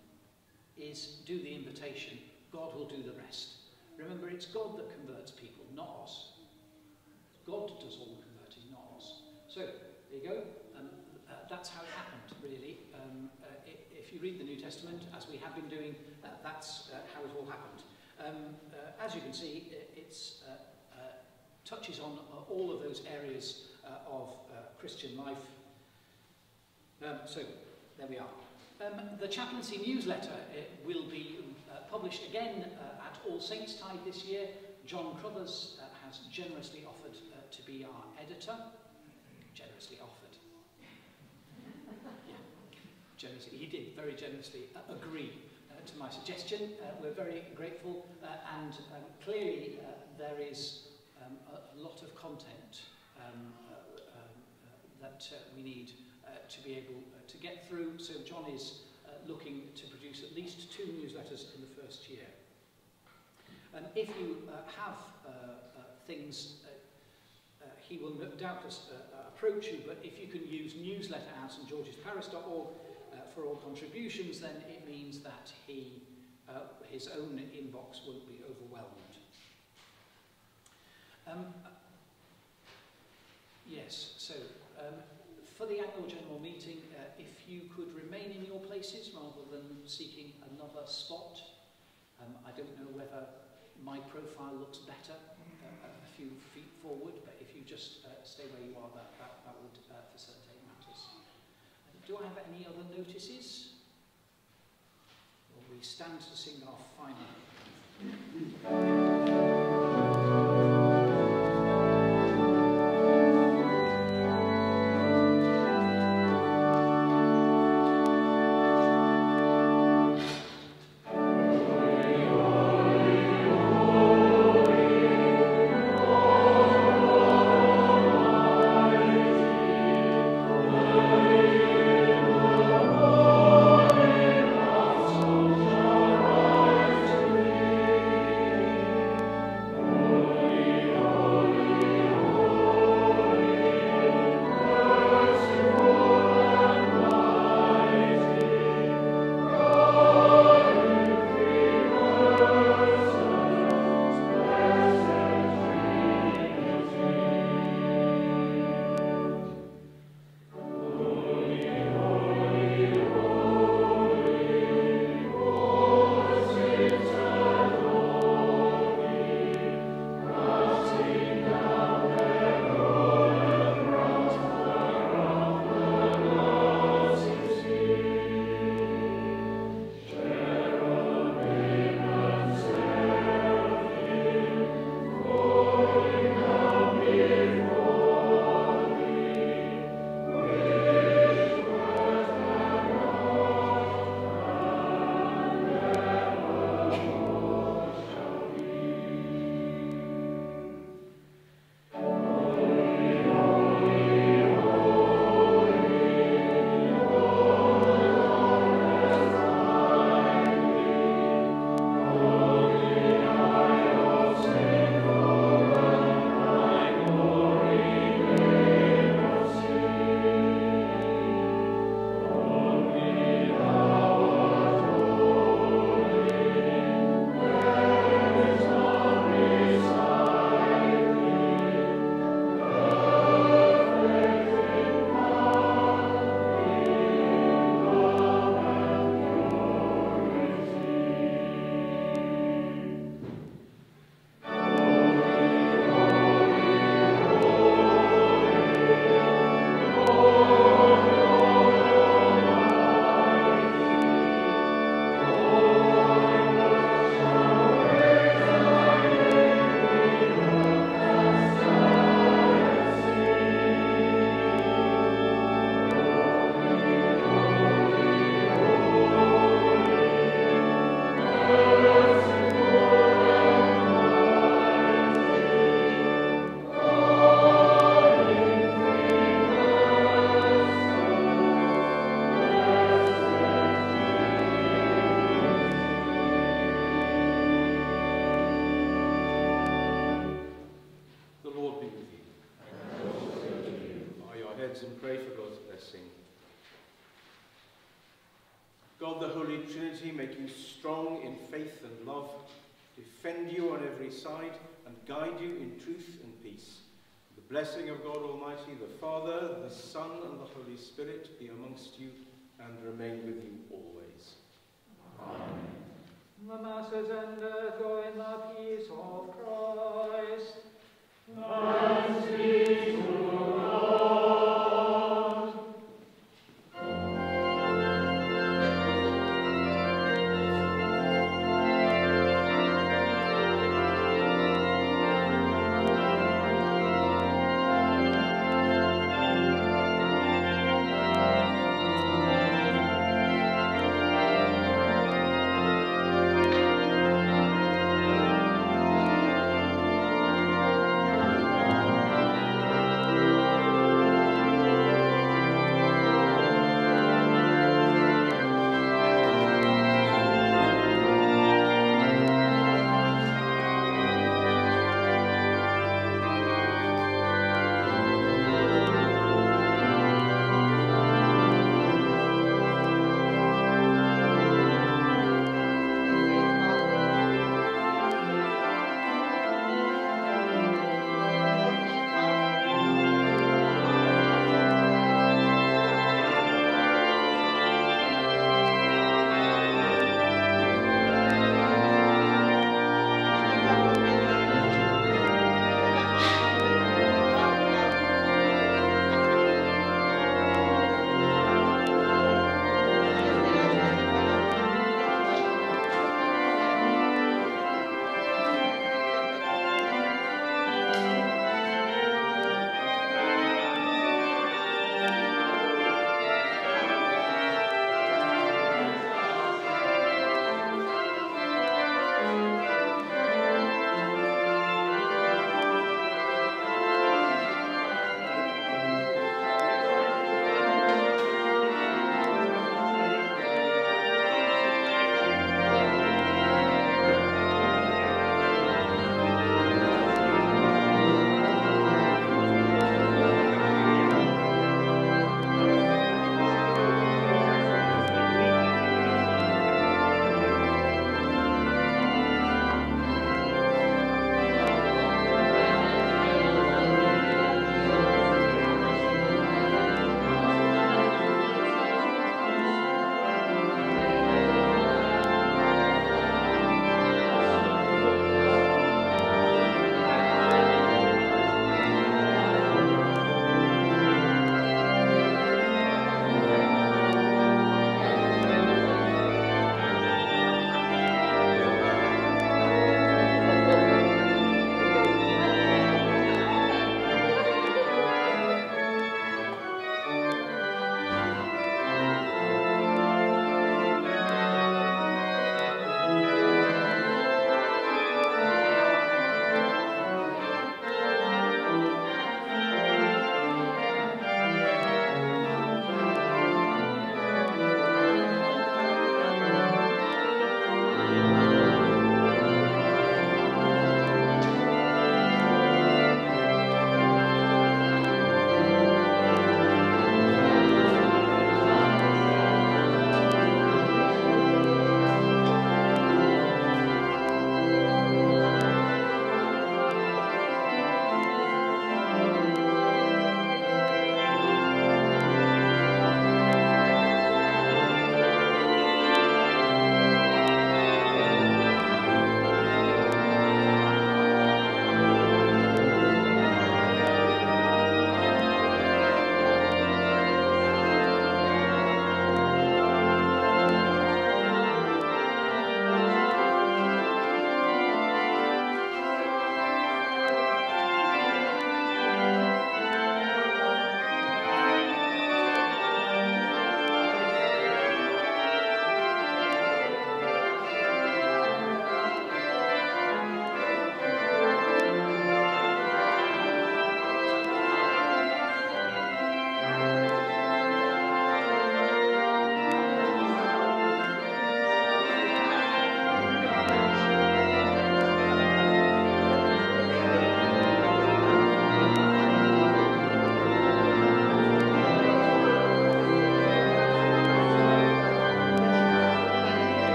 S6: is do the invitation. God will do the rest. Remember, it's God that converts people, not us. God does all the converting, not us. So, there you go. That's how it happened, really. If you read the New Testament, as we have been doing, that's how it all happened. As you can see, it touches on all of those areas of Christian life. So, there we are. The chaplaincy newsletter will be published again at All Saints Tide this year. John Crothers has generously offered to be our editor. Generously offered. Yeah, generously. He did very generously agree to my suggestion. We're very grateful, and clearly there is a lot of content that we need to be able to get through. So John is looking to produce at least 2 newsletters in the first year. If you have things, he will doubtless approach you, but if you can use newsletter@stgeorgesparis.org for all contributions, then it means that his own inbox won't be overwhelmed. Yes, so for the annual general meeting, if you could remain in your places rather than seeking another spot. I don't know whether my profile looks better a few feet forward, but if you just stay where you are, that would facilitate matters. Do I have any other notices? Well, we stand to sing our final.
S3: heads and pray for God's blessing. God, the Holy Trinity, make you strong in faith and love, defend you on every side, and guide you in truth and peace. The blessing of God Almighty, the Father, the Son, and the Holy Spirit be amongst you and remain with you always.
S2: Amen.
S8: The masses ended, go in the peace of Christ.
S2: Thanks be